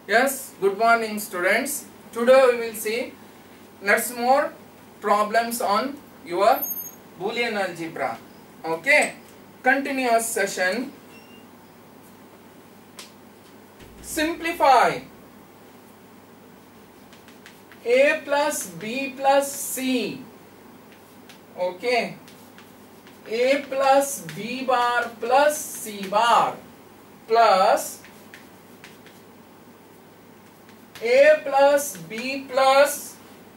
Yes, good morning students. Today we will see lots more problems on your Boolean algebra. Okay, continuous session. Simplify a plus b plus c. Okay, a plus b bar plus c bar plus a plus b plus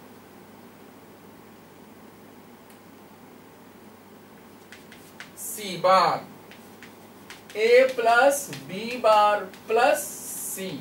c bar, a plus b bar plus c.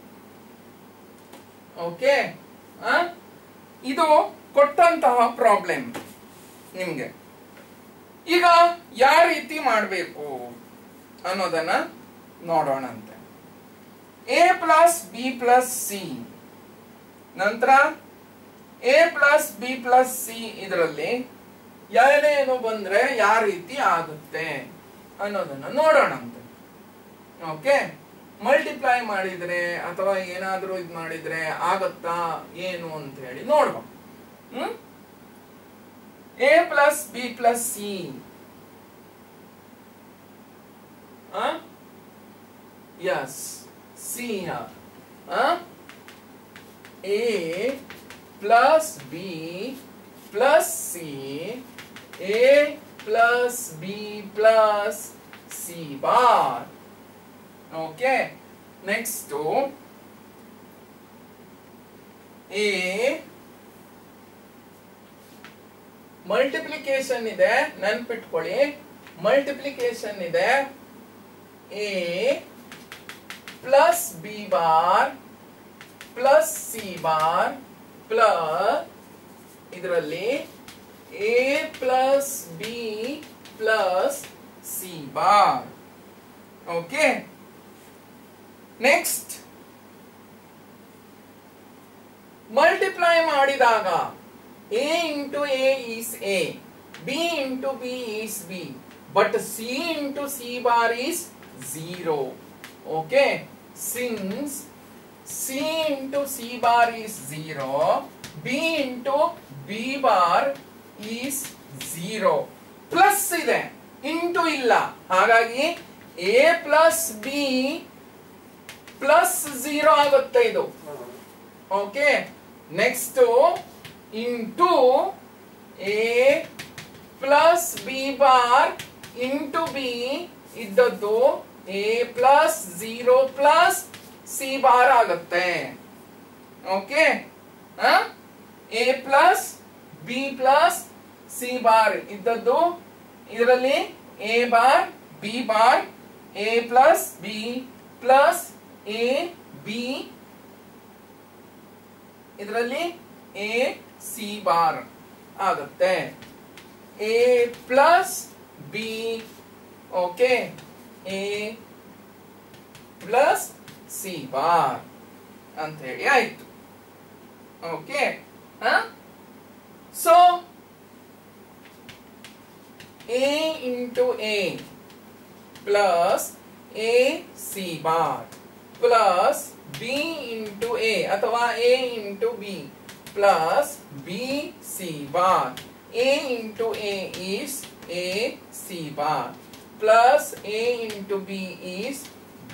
Okay, ಇದು ಕೊಟ್ಟಂತಹ problem ನಿಮಗೆ. ಈಗ ಯಾವ ರೀತಿ ಮಾಡಬೇಕು ಅನ್ನೋದನ್ನ ನೋಡೋಣಂತೆ. a plus B plus C, ನಂತರ a plus B plus C, ಇದರಲ್ಲಿ ಏನೇನು ಬಂದ್ರೆ ಯಾವ ರೀತಿ ಆಗುತ್ತೆ ಅನ್ನೋದನ್ನ ನೋಡೋಣಂತೆ. ಓಕೆ, ಮಲ್ಟಿಪ್ಲೈ ಮಾಡಿದ್ರೆ ಅಥವಾ ಏನಾದ್ರೂ ಇದು ಮಾಡಿದ್ರೆ ಆಗತ್ತಾ ಏನು ಅಂತ ಹೇಳಿ ನೋಡ್ಬ. a plus B plus C, yes C, a plus B plus C, a plus B plus C bar. Okay, next a multiplication ಇದೆ, ನೆನ್ಪಿಟ್ಕೊಳ್ಳಿ, ಮಲ್ಟಿಪ್ಲಿಕೇಶನ್ ಇದೆ. a plus B bar plus C bar plus ಇದರಲ್ಲಿ a plus B plus C bar. Okay, next multiply ಮಾಡಿದಾಗ a into a is a, b into b is b, but c into c bar is 0. Okay, since c into c bar is 0, b into b bar is 0. Plus ಇದೆ, into ಇಲ್ಲ, ಹಾಗಾಗಿ a plus B plus 0 ಆಗುತ್ತೆ ಇದು. Okay, next into a plus B bar into B ಇದ್ದದ್ದು a plus 0 plus C bar ಆಗುತ್ತೆ. Okay, a plus B plus C bar ಇದ್ದದ್ದು ಇದರಲ್ಲಿ a bar B bar, a plus B plus a B, ಇದರಲ್ಲಿ a C bar ಆಗುತ್ತೆ. a plus B, okay, a plus C bar ಅಂತ ಹೇಳಿ ಆಯ್ತು. Okay, so a into a plus a C bar plus b into a ಅಥವಾ a into b plus b C bar, a into a is a C bar plus a into b is b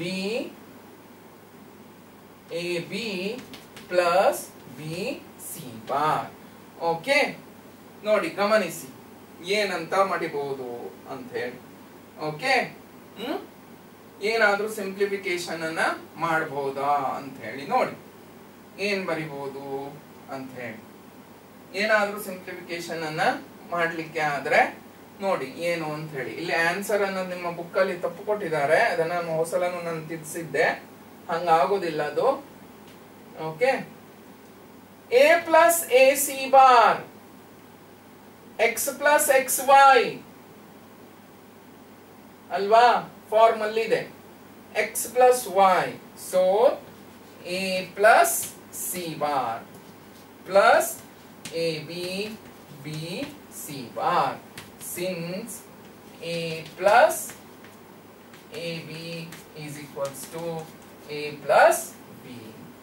a b plus b C bar. Okay, ನೋಡಿ ಗಮನಿಸಿ ಏನಂತ ಮಾಡಿಬಹುದು ಅಂತ ಹೇಳಿ. Okay, ಏನಾದ್ರೂ simplification ಅನ್ನ ಮಾಡಬಹುದಾ ಅಂತ ಹೇಳಿ ನೋಡಿ. ಏನ್ ಬರಿಬಹುದು ಅಂತ ಹೇಳಿ, ಏನಾದ್ರೂ ಸಿಂಪ್ಲಿಫಿಕೇಶನ್ ಅನ್ನ ಮಾಡ್ಲಿಕ್ಕೆ ಆದ್ರೆ ನೋಡಿ ಏನು ಅಂತ ಹೇಳಿ. ಇಲ್ಲಿ ಆನ್ಸರ್ ಅನ್ನ ನಿಮ್ಮ ಬುಕ್ ಅಲ್ಲಿ ತಪ್ಪು ಕೊಟ್ಟಿದ್ದಾರೆ, ಅದನ್ನ ನಾನು ಹೊಸಲನ್ನು ನಾನು ತಿದ್ಸಿದ್ದೆ, ಹಂಗಾಗೋದಿಲ್ಲ ಅದು. Okay, a plus a C bar x plus X Y ಅಲ್ವಾ, ಫಾರ್ಮ್ ಅಲ್ಲಿ ಇದೆ x plus Y, so a plus C bar plus a b b c bar, since a plus ab is equals to a plus b.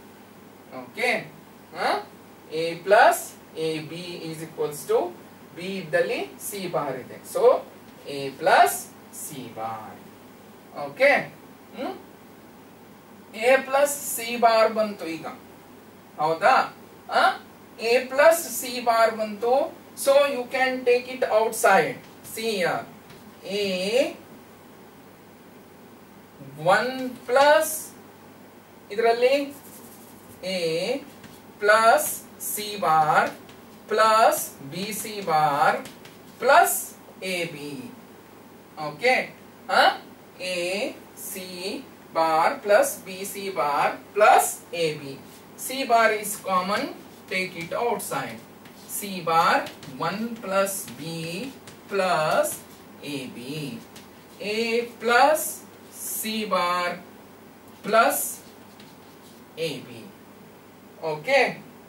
Okay, A plus A B is equals to B ಇದ್ದಲ್ಲಿ C bar ಇದೆ, so A plus C bar. Okay, A plus C bar ಬಂತು ಈಗ, ಹೌದಾ? A plus C bar ಬಂತು, so you can take it outside. C R A 1 plus ಇದರಲ್ಲಿ A plus C bar plus B C bar plus A B. Okay, A C bar plus B C bar plus A B. C bar is common, take it outside. C bar 1 plus B plus AB. A plus C bar plus AB. Okay.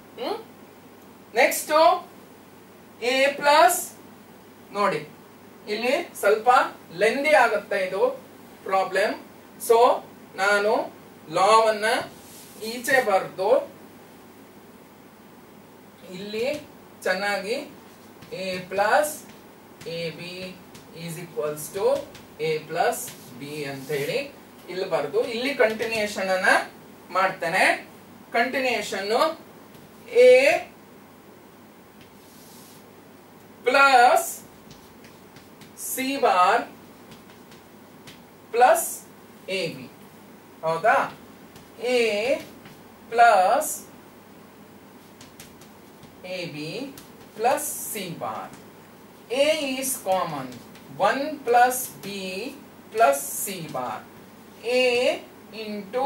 Next A plus ನೋಡಿ ಇಲ್ಲಿ ಸ್ವಲ್ಪ lengthy ಆಗುತ್ತೆ ಇದು problem. So ನಾನು ಲಾವನ್ನ ಈಚೆ ಬರೆದು ಇಲ್ಲಿ ಚೆನ್ನಾಗಿ A plus A B is equals to A plus B ಅಂತ ಹೇಳಿ ಇಲ್ಲಿ ಬರೆದು ಇಲ್ಲಿ ಕಂಟಿನ್ಯೂಯೇಷನ್ ಅನ್ನ ಮಾಡ್ತೇನೆ. Continuation A plus C bar plus A B, ಹೌದಾ? A plus A B plus C bar. A is common, 1 plus B plus C bar. A into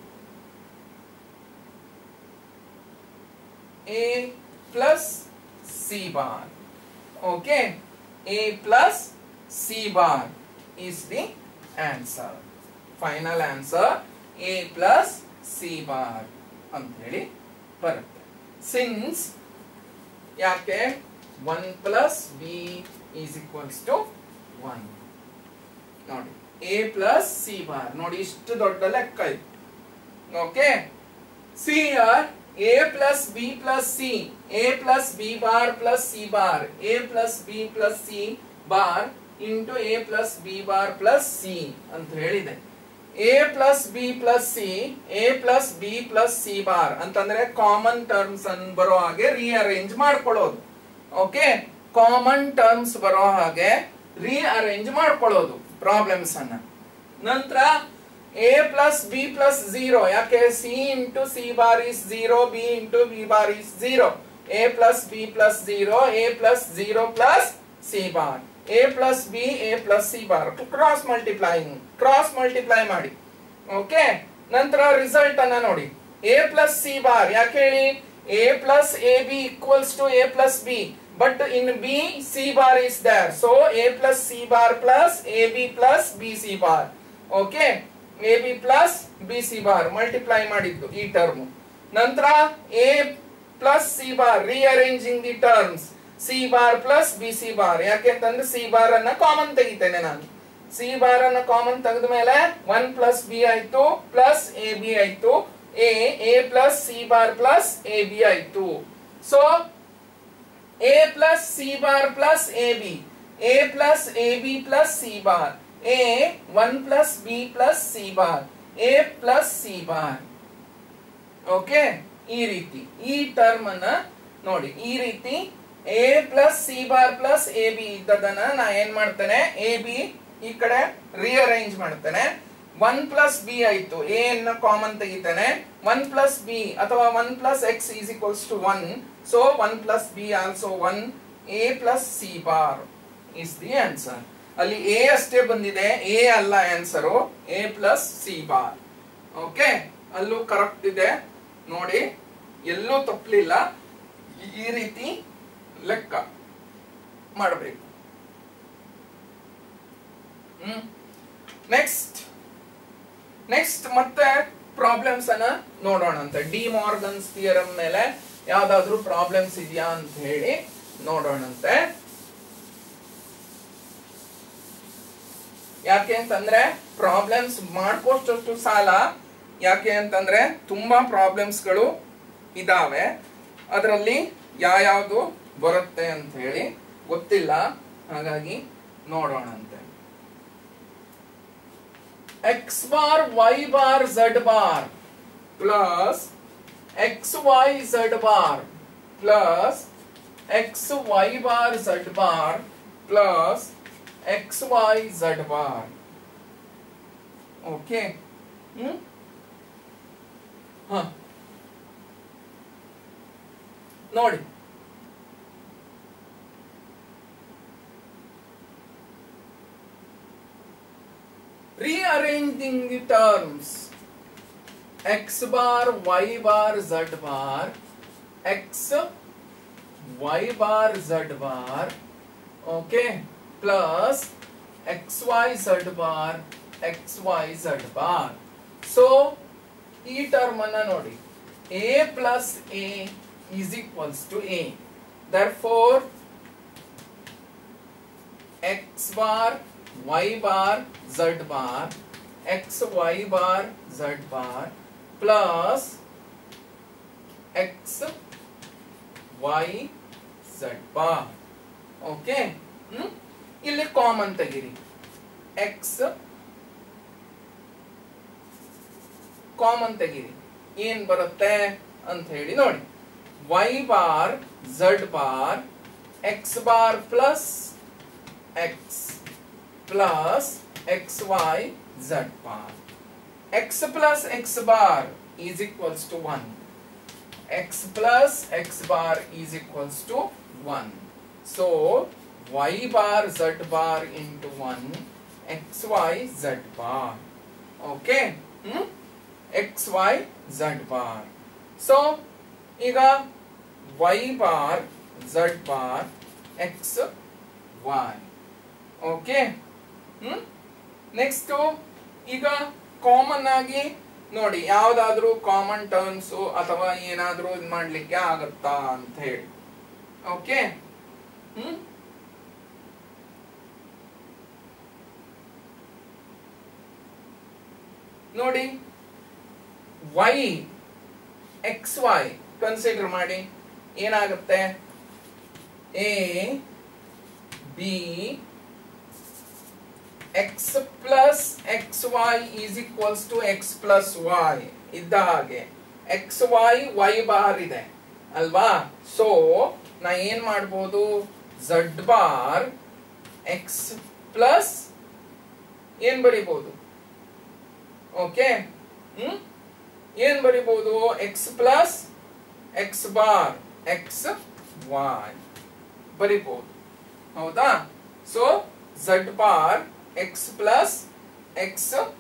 A plus C bar. Okay, A plus C bar is the answer. Final answer A plus C bar ಅಂತ ಹೇಳಿ ಬರುತ್ತೆ. Since ಯಾಕೆ 1 plus B is equals to 1. ನೋಡಿ A plus C bar ನೋಡಿ ಇಷ್ಟು ದೊಡ್ಡ ಲೆಕ್ಕ ಇದು. Okay, C here A plus B plus C, A plus B bar plus C bar, A plus B plus C bar into A plus B bar plus C ಅಂತ ಹೇಳಿದೆ. A plus B plus C, A plus B plus C bar ಅಂತಂದ್ರೆ common terms ಅನ್ನು ಬರೋ ಹಾಗೆ rearrange ಮಾಡ್ಕೊಳ್ಳೋದು. Okay, common terms ಬರೋ ಹಾಗೆ rearrange ಮಾಡ್ಕೊಳ್ಳೋದು ಪ್ರಾಬ್ಲಮ್ಸ್ ಅನ್ನ. ನಂತರ A plus B plus 0, ಯಾಕೆ C into C bar is 0, B into B bar is 0. A plus B plus 0, A plus 0 plus C bar. A plus B, A plus C bar. Cross multiply ಮಾಡಿ. Okay, ನಂತರ result ಅನ್ನ ನೋಡಿ. A plus C bar ಯಾಕೆ ಹೇಳಿ? A plus AB equals to A plus B, but in B C bar is there, so A plus C bar plus AB plus BC bar. Okay, AB plus BC bar multiply ಮಾಡಿದ್ದು ಈ term. ನಂತರ A plus C bar rearranging the terms, C bar plus BC bar. ಯಾಕೆಂತಂದ್ರೆ C bar ಅನ್ನ common ತೆಗಿತೇನೆ ನಾನು. C bar ಅನ್ನ common ತೆಗೆದ ಮೇಲೆ 1 plus B ಆಯ್ತು ಪ್ಲಸ್ AB ಆಯ್ತು, A plus C bar plus AB ಆಯ್ತು. So A plus C bar plus AB, A plus AB plus C bar, A 1 plus B plus C bar, A plus C bar. Okay, ಈ ರೀತಿ ಈ term ಅನ್ನ ನೋಡಿ. ಈ ರೀತಿ A plus C bar plus AB ಇದ್ದದನ್ನ ನಾ ಏನ್ ಮಾಡ್ತೇನೆ, AB ಈ ಕಡೆ ರಿಅರೇಂಜ್ ಮಾಡ್ತೇನೆ. 1 plus B ಆಯ್ತು, A ಅನ್ನ ಕಾಮನ್ ತೆಗಿತೇನೆ. 1 plus B ಅಥವಾ 1 plus X is equals to 1, so 1 plus B also 1. A plus C bar is the answer. ಅಲ್ಲಿ A ಅಷ್ಟೇ ಬಂದಿದೆ, A ಅಲ್ಲ answer, A plus C bar. Okay, ಅಲ್ಲೂ ಕರೆಕ್ಟ್ ಇದೆ ನೋಡಿ, ಎಲ್ಲೂ ತಪ್ಪಲಿಲ್ಲ. ಈ ರೀತಿ ಲೆಕ್ಕ ಮಾಡಬೇಕು. ನೆಕ್ಸ್ಟ್ ಮತ್ತೆ ಪ್ರಾಬ್ಲಮ್ಸ್ ಅನ್ನ ನೋಡೋಣ ಅಂತ. ಡಿ ಮಾರ್ಗನ್ಸ್ ಥಿಯರಮ್ ಮೇಲೆ ಯಾವ್ದಾದ್ರು ಪ್ರಾಬ್ಲಮ್ಸ್ ಇದೆಯಾ ಅಂತ ಹೇಳಿ ನೋಡೋಣಂತೆ. ಯಾಕೆ ಅಂತಂದ್ರೆ ಪ್ರಾಬ್ಲಮ್ಸ್ ಮಾಡ್ಕೋಷ್ಟು ಸಾಲ. ಯಾಕೆ ಅಂತಂದ್ರೆ ತುಂಬಾ ಪ್ರಾಬ್ಲಮ್ಸ್ಗಳು ಇದಾವೆ. ಅದರಲ್ಲಿ ಯಾವುದು ಬರುತ್ತೆ ಅಂತ ಹೇಳಿ ಗೊತ್ತಿಲ್ಲ, ಹಾಗಾಗಿ ನೋಡೋಣಂತೆ. x bar y bar z bar plus x y z bar plus x y bar z bar plus x y z bar. Okay. ನೋಡಿ, rearranging the terms x bar y bar z bar x y bar z bar, okay, plus xy z bar xy z bar. So ಈ term ಅನ್ನ ನೋಡಿ, a plus a is equals to a. Therefore x bar y bar z bar x y bar z bar plus x y z bar. Okay. ಇಲ್ಲಿ common ತೆಗಿರಿ, x common ತೆಗಿರಿ, ಏನ್ ಬರುತ್ತೆ ಅಂತ ಹೇಳಿ ನೋಡಿ. y bar z bar x bar plus x plus xy z bar. X plus x bar is equals to 1. X plus x bar is equals to 1. So y bar z bar into 1 xy z bar. Okay. xy z bar. So ಈಗ y bar z bar x y. Okay. Next ಈಗ common ಆಗಿ ನೋಡಿ, ಯಾವ್ದಾದ್ರು common terms ಅಥವಾ ಏನಾದ್ರೂ ಇದು ಮಾಡ್ಲಿಕ್ಕೆ ಆಗತ್ತಾ ಅಂತ ಹೇಳಿ. ಓಕೆ. ನೋಡಿ, y ಎಕ್ಸ್ ವೈ ಕನ್ಸಿಡರ್ ಮಾಡಿ, ಏನಾಗುತ್ತೆ, a b x plus xy is equals to x plus y ಇದ್ದ ಹಾಗೆ xy y ಬಾರ್ ಇದೆ ಅಲ್ವಾ. ಸೊ ನಾ ಏನ್ ಮಾಡ್ಬೋದು, z ಬಾರ್ x ಪ್ಲಸ್ ಏನ್ ಬರಿಬಹುದು, ಓಕೆ, ಏನ್ ಬರಿಬಹುದು, x plus x bar x y ಬರಿಬಹುದು, ಹೌದಾ. So z bar x plus x,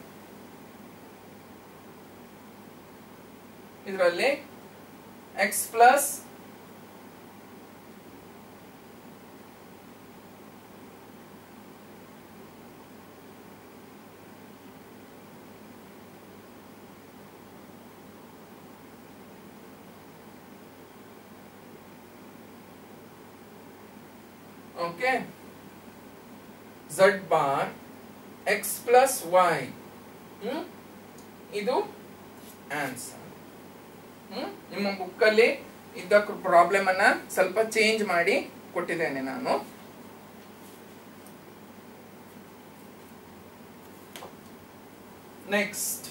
ಇದರಲ್ಲಿ x plus okay, z bar x plus y, ಇದು ಆನ್ಸರ್. ನಿಮ್ಮ ಬುಕ್ಕಲ್ಲಿ ಇದ್ದ ಪ್ರಾಬ್ಲಮ್ ಅನ್ನ ಸ್ವಲ್ಪ ಚೇಂಜ್ ಮಾಡಿ ಕೊಟ್ಟಿದ್ದೇನೆ ನಾನು. Next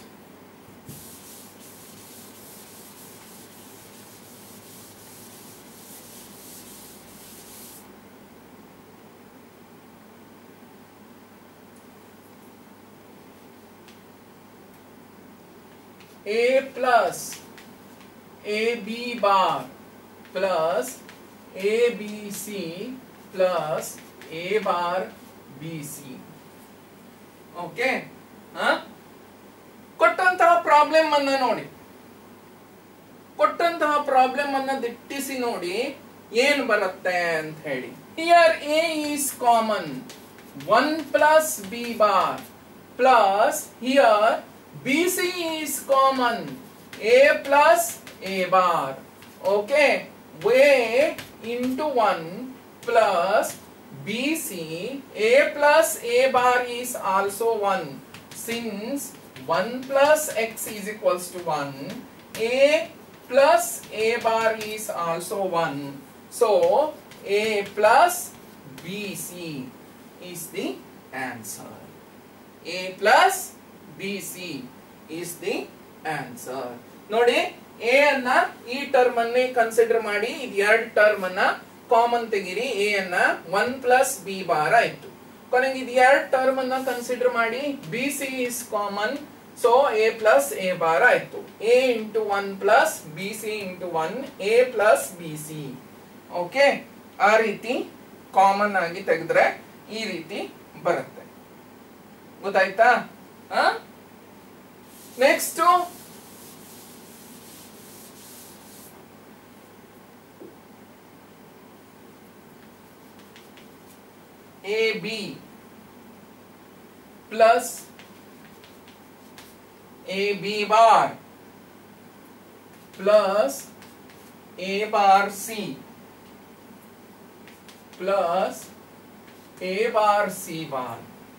a plus ab bar plus abc plus a bar bc. Okay. ಕೊಟ್ಟಂತಹ ಪ್ರಾಬ್ಲಮ್ ಅನ್ನ ನೋಡಿ, ಕೊಟ್ಟಂತಹ ಪ್ರಾಬ್ಲಮ್ ಅನ್ನ ದಿಟ್ಟಿಸಿ ನೋಡಿ ಏನ್ ಬರುತ್ತೆ ಅಂತ ಹೇಳಿ. Here a is common, 1 plus b bar plus here BC is common, a plus a bar. Okay, a into 1 plus BC, a plus a bar is also 1. Since 1 plus x is equals to 1, a plus a bar is also 1. So a plus bc is the answer. A plus bc is the answer. ನೋಡಿ a ಅನ್ನ ಈ term ಅನ್ನೇ consider ಮಾಡಿ, ಇದು ಎರಡು term ಅನ್ನ common ತೆಗಿರಿ. a ಅನ್ನ 1 ಪ್ಲಸ್ b ಬಾರ್ ಆಯ್ತು. ಕೊನೆಗೆ ಇದು ಎರಡು ಟರ್ಮ್ ಅನ್ನ ಕನ್ಸಿಡರ್ ಮಾಡಿ, bc is common. So a plus a bar ಆಯ್ತು. a into 1 plus bc into 1 a plus bc. Okay, ಆ ರೀತಿ ಕಾಮನ್ ಆಗಿ ತೆಗೆದ್ರೆ ಈ ರೀತಿ ಬರುತ್ತೆ. ಗೊತ್ತಾಯ್ತಾ? Next AB plus AB bar plus A bar C plus A bar C bar.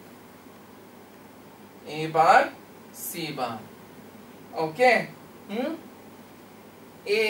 A bar C bar. Okay. A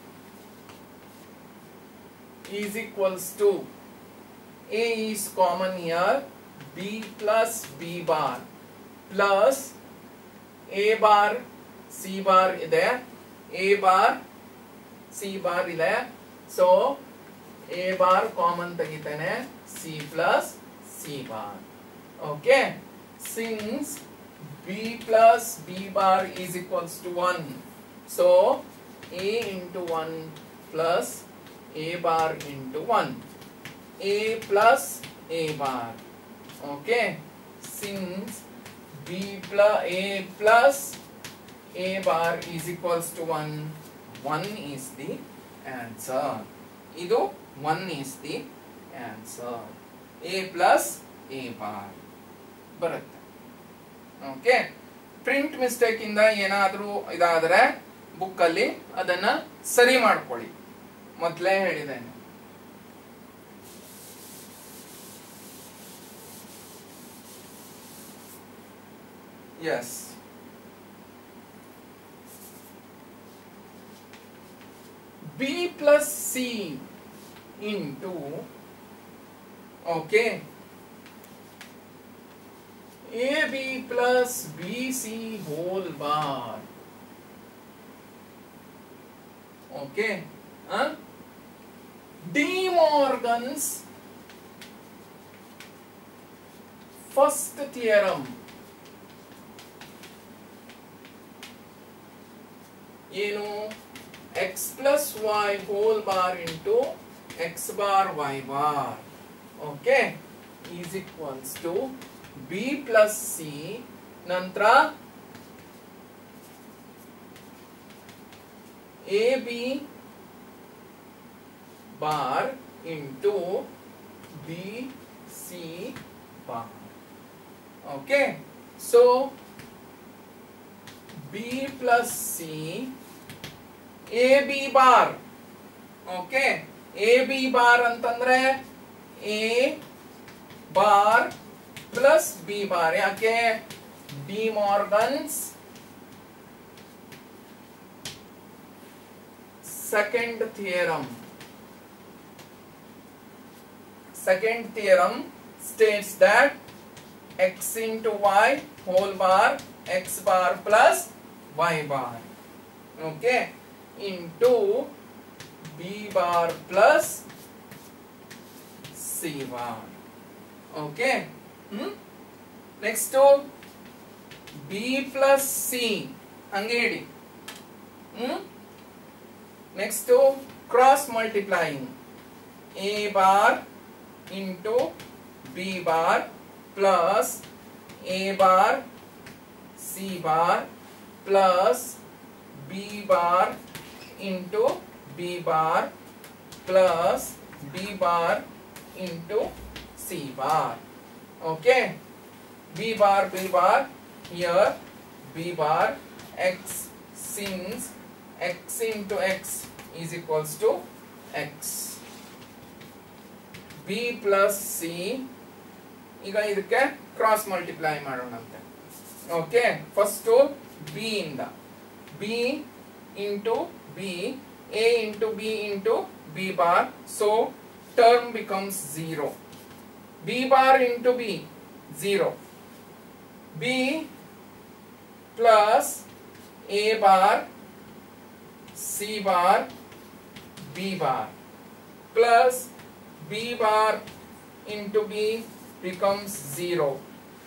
is equals to, A is common here, B plus B bar plus A bar C bar ಇದೆ, A bar C bar ಇದೆ. So A bar common ತೆಗಿತೇನೆ, C plus C bar. Okay, since B plus B bar is equals to 1, so A into 1 plus A bar into 1. A plus A bar. Okay, since B plus A bar is equals to 1, 1 is the answer. Idu 1 is the answer. A plus A bar ಬರುತ್ತೆ. Okay, print mistake ಇಂದ ಏನಾದರೂ ಇದಾದರೆ book ಅಲ್ಲಿ ಅದನ್ನ ಸರಿ ಮಾಡ್ಕೊಳ್ಳಿ, ಮೊದಲೇ ಹೇಳಿದ್ದೇನೆ. Yes. B plus C into, okay, AB plus BC whole bar. Okay. De Morgan's first theorem. ಏನು, x plus y whole bar into x bar y bar. Okay, is equals to B plus C ನಂತರ AB bar into BC bar. Okay, so B plus C AB bar. Okay, AB bar ಅಂತಂದ್ರೆ A bar plus B bar. ಯಾಕೆ? De Morgan's second theorem. Second theorem states that x into y whole bar x bar plus y bar, okay, into b bar plus c bar. Okay. Next to b plus c hange idi. Next to cross multiplying a bar into b bar plus a bar c bar plus b bar into b bar plus b bar into c bar. Okay, b bar here, b bar x, since x into x is equals to x. b plus c ಈಗ ಇದಕ್ಕೆ cross multiply ಮಾಡೋಣಂತೆ. Okay, first b ಇಂದ b into B, A into B into B bar. So term becomes 0. B bar into B, 0. B plus A bar, C bar, B bar plus B bar into B becomes 0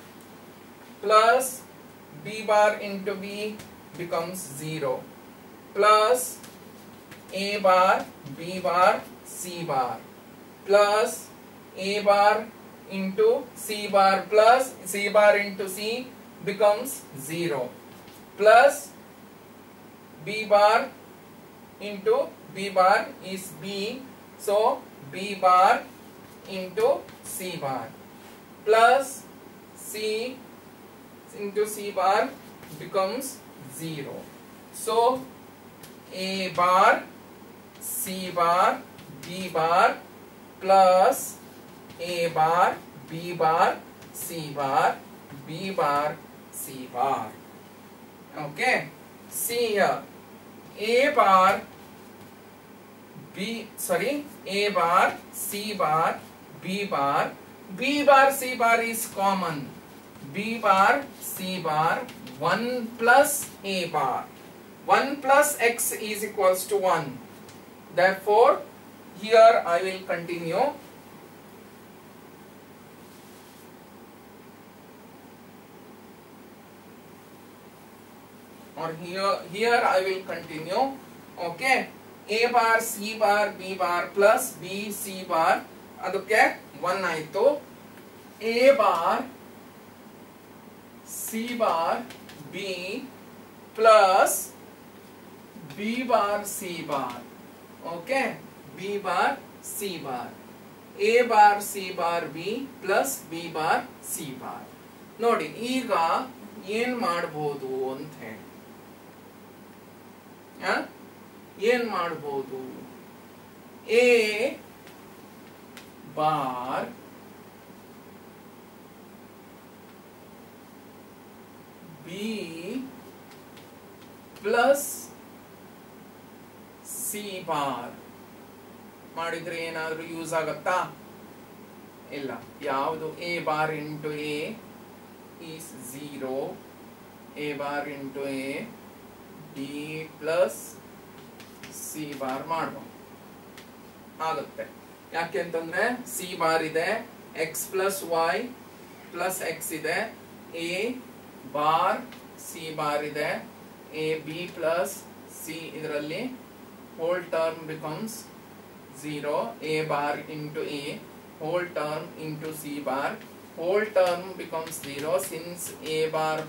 plus B bar into B becomes 0 plus A bar, B bar, C bar plus A bar into C bar plus C bar into C becomes 0 plus B bar into B bar is B, so B bar into C bar plus C into C bar becomes 0. So A bar, C bar, B bar plus A bar, B bar, C bar, B bar, C bar. Okay, see here. A bar, A bar, C bar, B bar. B bar, C bar is common. B bar, C bar, 1 plus A bar. 1 plus X is equals to 1. Therefore, here I will continue. Or here I will continue. Okay, A bar, C bar, B bar plus B, C bar. ಅದಕ್ಕೆ 1 ಆಯಿತು. A bar, C bar, B plus B bar, C bar. Okay, B bar, C bar. A bar, C bar, B plus B bar, C bar. ನೋಡಿ ಈಗ ಏನ್ ಮಾಡಬಹುದು ಅಂತ ಹೇಳಿ. ಏನ್ ಮಾಡಬಹುದು? A bar B plus C bar ಮಾಡಿದ್ರೆ ಏನಾದರೂ ಯೂಸ್ ಆಗತ್ತಾ? ಇಲ್ಲ. ಯಾವುದು? A bar into A is 0. A bar into A D plus C bar ಮಾಡಬಹುದು. ಆಗುತ್ತೆ. ಯಾಕೆ ಅಂತಂದ್ರೆ C ಬಾರ್ ಇದೆ, X plus Y plus X ಇದೆ, A ಬಾರ್ C ಬಾರ್ ಇದೆ, A B plus C ಇದರಲ್ಲಿ whole term becomes 0. A bar into A whole term into C bar whole term becomes 0 since A bar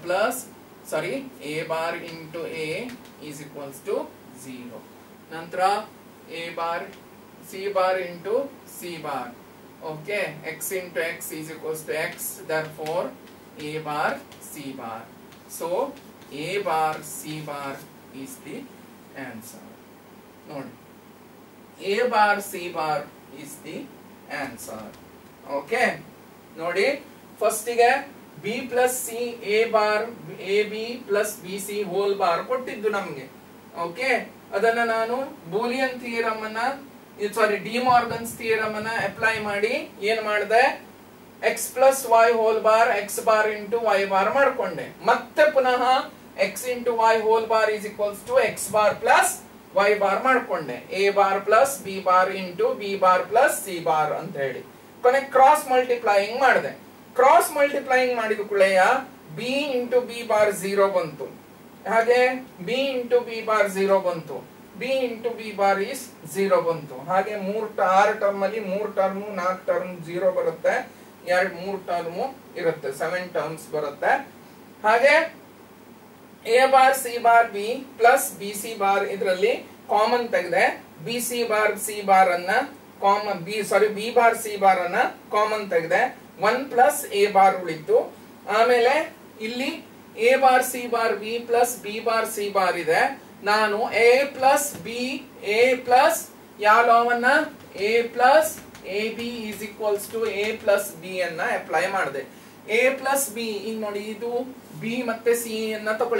into A is equals to 0. ನಂತರ A bar C bar into C bar. Okay, X into X is equals to X. Therefore, A bar C bar. So, A bar C bar is the answer. Note. A bar C bar is the answer. Okay. Nodi. First ige B plus C A bar AB plus BC whole bar ಕೊಟ್ಟಿದ್ದು ನಮಗೆ. Okay. ಅದನ್ನ ನಾನು Boolean theorem ಅನ್ನ De Morgan's theorem ಅನ್ನ apply ಮಾಡಿ ಏನ್ ಮಾಡಿದೆ? X plus Y whole bar X bar into Y bar ಮಾಡ್ಕೊಂಡೆ. ಮತ್ತೆ ಪುನಃ X into Y whole bar is equals to X bar plus Y bar ಮಾಡ್ಕೊಂಡೆ. A bar plus B bar into B bar plus C bar ಅಂತ ಹೇಳಿ ಕೊನೆ cross multiplying ಮಾಡಿದೆ. Cross multiplying ಮಾಡಿದ ಕೂಡಲೇ B into B bar 0 ಬಂತು. ಹಾಗೆ B into B bar 0 ಬಂತು. B into B bar is 0 ಬಂತು. ಹಾಗೆ 6 ಟರ್ಮ್ ಅಲ್ಲಿ 3 ಟರ್ಮ್ 4 ಟರ್ಮ್ 0 ಬರುತ್ತೆ. 3 ಟರ್ಮ್ ಇರುತ್ತೆ, 7 ಟರ್ಮ್ಸ್ ಬರುತ್ತೆ. ಹಾಗೆ A bar C bar B plus BC bar ಇದರಲ್ಲಿ ಕಾಮನ್ ತೆಗೆದೆ. BC bar C bar ಅನ್ನ common B bar C bar ಅನ್ನ ಕಾಮನ್ ತೆಗೆದೆ. 1 plus A bar ಉಳಿತು. ಆಮೇಲೆ ಇಲ್ಲಿ A bar C bar B plus B bar C bar ಇದೆ. ನಾನು A plus B A plus ಯಾವ ಲಾವನ್ನ A plus AB is equals to A plus B ಅನ್ನ ಅಪ್ಲೈ ಮಾಡಿದೆ. A plus B ಈಗ ನೋಡಿ ಇದು B ಮತ್ತೆ C ಅನ್ನ ತಗೊಳ್ಳಿ.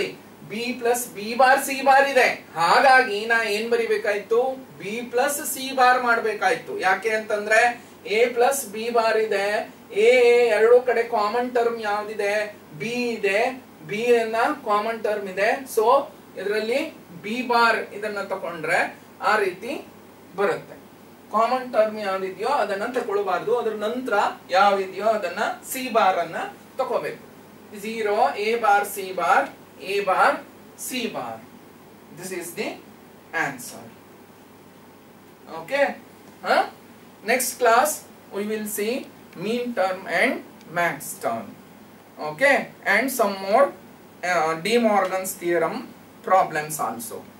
B plus B bar C bar ಇದೆ. ಹಾಗಾಗಿ ನಾ ಏನ್ ಬರಿಬೇಕಾಯ್ತು, ಬಿ ಪ್ಲಸ್ ಸಿ ಬಾರ್ ಮಾಡ್ಬೇಕಾಯ್ತು. ಯಾಕೆ ಅಂತಂದ್ರೆ ಎ ಪ್ಲಸ್ ಬಿ ಬಾರ್ ಇದೆ, ಎ ಎರಡು ಕಡೆ ಕಾಮನ್ ಟರ್ಮ್ ಯಾವ್ದಿದೆ, ಬಿ ಇದೆ, ಬಿ ಅನ್ನ ಕಾಮನ್ ಟರ್ಮ್ ಇದೆ. ಸೊ ಇದರಲ್ಲಿ ಬಿ ಬಾರ್ ಇದನ್ನ ತಕೊಂಡ್ರೆ ಆ ರೀತಿ ಬರುತ್ತೆ. ಕಾಮನ್ ಟರ್ಮ್ ಯಾವ್ದಿದೆಯೋ ಅದನ್ನ ತಗೊಳ್ಬಾರ್ದು, ಅದ್ರ ನಂತರ ಯಾವಿದೆಯೋ ಅದನ್ನ ಸಿ ಬಾರ್ ಅನ್ನ ತಗೋಬೇಕು. 0 a bar c bar a bar c bar. This is the answer. Okay, next class we will see mean term and max term. Okay, and some more De Morgan's theorem problems also.